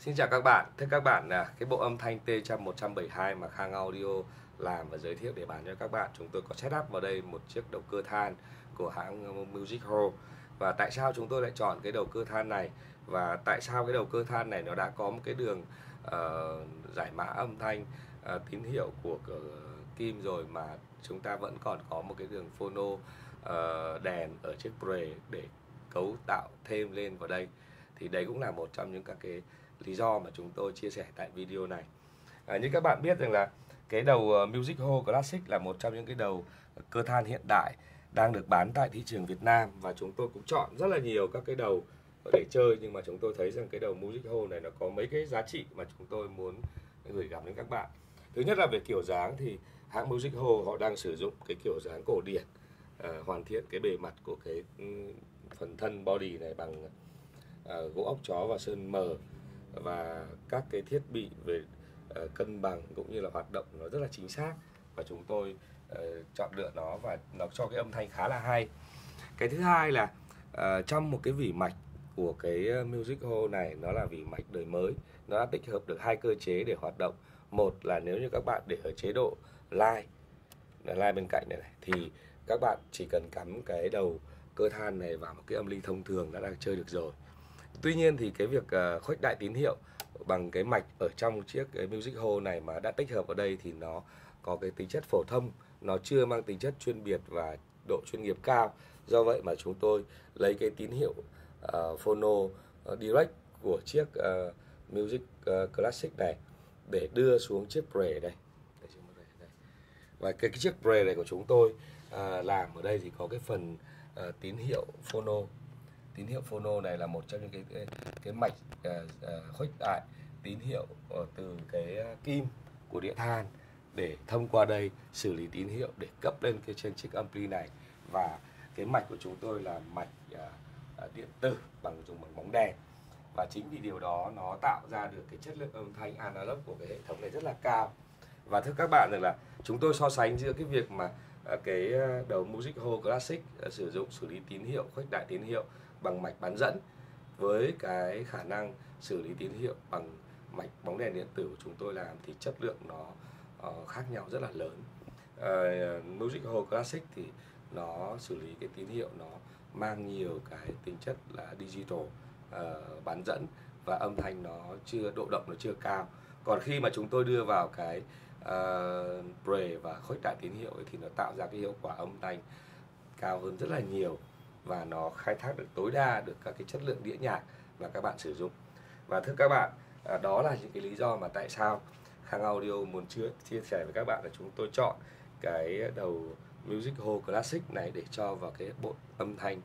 Xin chào các bạn. Thưa các bạn, cái bộ âm thanh T172 mà Khang Audio làm và giới thiệu để bán cho các bạn, chúng tôi có setup vào đây một chiếc đầu cơ than của hãng Music Hall. Và tại sao chúng tôi lại chọn cái đầu cơ than này, và tại sao cái đầu cơ than này nó đã có một cái đường giải mã âm thanh tín hiệu của kim rồi mà chúng ta vẫn còn có một cái đường phono đèn ở chiếc pre để cấu tạo thêm lên vào đây. Thì đấy cũng là một trong những các cái lý do mà chúng tôi chia sẻ tại video này. Như các bạn biết rằng là cái đầu Music Hall Classic là một trong những cái đầu cơ than hiện đại đang được bán tại thị trường Việt Nam, và chúng tôi cũng chọn rất là nhiều các cái đầu để chơi, nhưng mà chúng tôi thấy rằng cái đầu Music Hall này nó có mấy cái giá trị mà chúng tôi muốn gửi gắm đến các bạn. Thứ nhất là về kiểu dáng thì hãng Music Hall họ đang sử dụng cái kiểu dáng cổ điển, hoàn thiện cái bề mặt của cái phần thân body này bằng gỗ ốc chó và sơn mờ, và các cái thiết bị về cân bằng cũng như là hoạt động nó rất là chính xác, và chúng tôi chọn lựa nó và nó cho cái âm thanh khá là hay. Cái thứ hai là trong một cái vỉ mạch của cái Music Hall này, nó là vỉ mạch đời mới, nó đã tích hợp được hai cơ chế để hoạt động. Một là nếu như các bạn để ở chế độ live bên cạnh này, thì các bạn chỉ cần cắm cái đầu cơ than này vào một cái âm ly thông thường đã đang chơi được rồi. Tuy nhiên thì cái việc khuếch đại tín hiệu bằng cái mạch ở trong chiếc cái Music Hall này mà đã tích hợp vào đây thì nó có cái tính chất phổ thông, nó chưa mang tính chất chuyên biệt và độ chuyên nghiệp cao. Do vậy mà chúng tôi lấy cái tín hiệu phono direct của chiếc Music Classic này để đưa xuống chiếc pre đây. Và cái chiếc pre này của chúng tôi làm ở đây thì có cái phần tín hiệu phono. Tín hiệu phono này là một trong những cái mạch khuếch đại tín hiệu từ cái kim của đĩa than để thông qua đây xử lý tín hiệu để cấp lên cái trên chiếc ampli này. Và cái mạch của chúng tôi là mạch điện tử dùng bằng bóng đèn, và chính vì điều đó nó tạo ra được cái chất lượng âm thanh analog của cái hệ thống này rất là cao. Và thưa các bạn rằng là chúng tôi so sánh giữa cái việc mà cái đầu Music Hall Classic sử dụng xử lý tín hiệu, khuếch đại tín hiệu bằng mạch bán dẫn với cái khả năng xử lý tín hiệu bằng mạch bóng đèn điện tử của chúng tôi làm, thì chất lượng nó khác nhau rất là lớn. Music Hall Classic thì nó xử lý cái tín hiệu nó mang nhiều cái tính chất là digital, bán dẫn, và âm thanh nó độ động nó chưa cao. Còn khi mà chúng tôi đưa vào cái pre và khuếch đại tín hiệu ấy, thì nó tạo ra cái hiệu quả âm thanh cao hơn rất là nhiều, và nó khai thác được tối đa được các cái chất lượng đĩa nhạc mà các bạn sử dụng. Và thưa các bạn, đó là những cái lý do mà tại sao Khang Audio muốn chia sẻ với các bạn là chúng tôi chọn cái đầu Music Hall Classic này để cho vào cái bộ âm thanh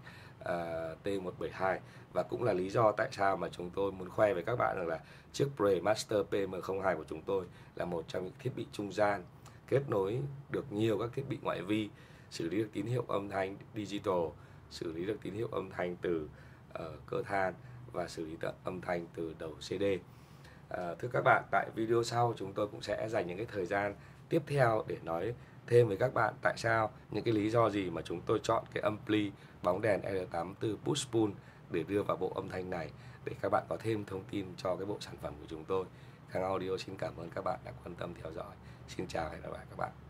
T172, và cũng là lý do tại sao mà chúng tôi muốn khoe với các bạn rằng là chiếc Pre Master PM02 của chúng tôi là một trong những thiết bị trung gian kết nối được nhiều các thiết bị ngoại vi, xử lý được tín hiệu âm thanh digital, xử lý được tín hiệu âm thanh từ cơ than và xử lý được âm thanh từ đầu CD. Thưa các bạn, tại video sau chúng tôi cũng sẽ dành những cái thời gian tiếp theo để nói thêm với các bạn tại sao, những cái lý do gì mà chúng tôi chọn cái ampli bóng đèn L84 push pull để đưa vào bộ âm thanh này, để các bạn có thêm thông tin cho cái bộ sản phẩm của chúng tôi. Khang Audio xin cảm ơn các bạn đã quan tâm theo dõi. Xin chào và hẹn gặp lại các bạn.